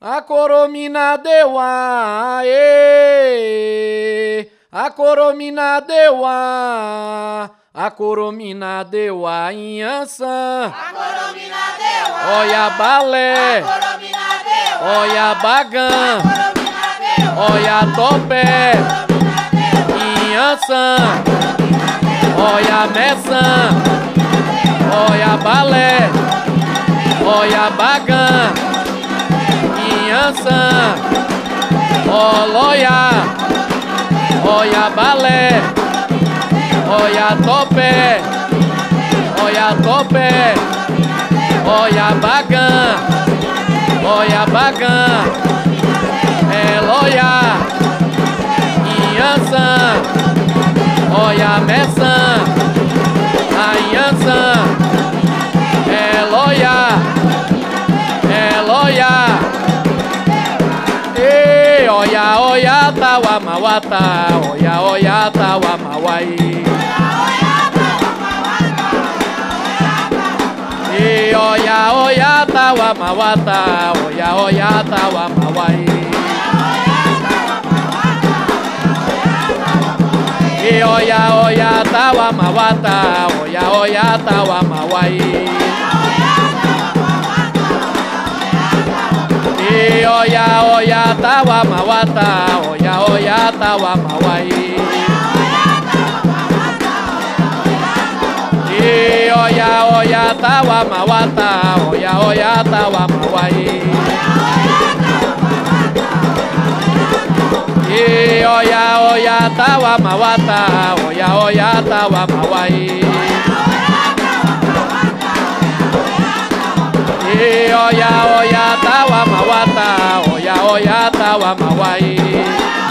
A coromina deu a, a coromina deu a coromina deu a inhaçã. A coromina deu a, Olha balé, a coromina deu a, olha bagã, a coromina deu a, olha topé, a coromina deu a, inhaçã, a coromina deu a, olha meçã, a coromina deu a, olha balé, a coromina deu a, olha bagã, a coromina deu a, inhaçã, a olha, olha balé, olha topé, olha topé, olha bagã, olha bagã, olha, inhaçã, olha meçã, a inhaçã, olha, olha, olha, tawa mawata, olha, tawa mawai. Olha, olha, tawa mawata, olha, tawa mawai. Olha, olha, tawa mawata, olha, tawa mawai. Olha, olha, tawa mawata, olha, tawa mawai. Olha, olha, tawa mawata, olha, tawa mawai. Olha, olha, tawa mawata, olha, tawa mawai. Olha, olha, tawa mawata, olha, tawa mawai.